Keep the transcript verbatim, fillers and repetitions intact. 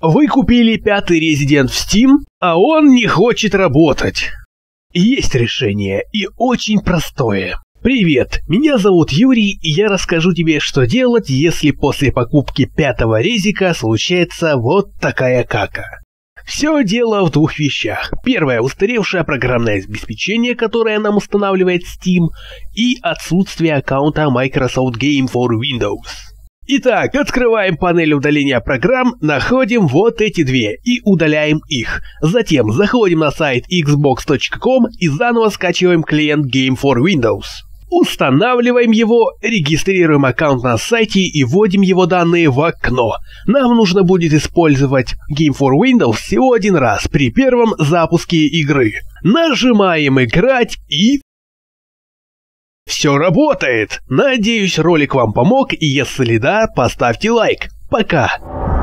Вы купили пятый Resident в Steam, а он не хочет работать. Есть решение, и очень простое. Привет, меня зовут Юрий, и я расскажу тебе, что делать, если после покупки пятого резика случается вот такая кака. Все дело в двух вещах. Первое — устаревшее программное обеспечение, которое нам устанавливает Steam, и отсутствие аккаунта Microsoft Game for Windows. Итак, открываем панель удаления программ, находим вот эти две и удаляем их. Затем заходим на сайт икс бокс точка ком и заново скачиваем клиент Game for Windows. Устанавливаем его, регистрируем аккаунт на сайте и вводим его данные в окно. Нам нужно будет использовать Game for Windows всего один раз при первом запуске игры. Нажимаем «Играть» и... Все работает! Надеюсь, ролик вам помог, и если да, поставьте лайк. Пока!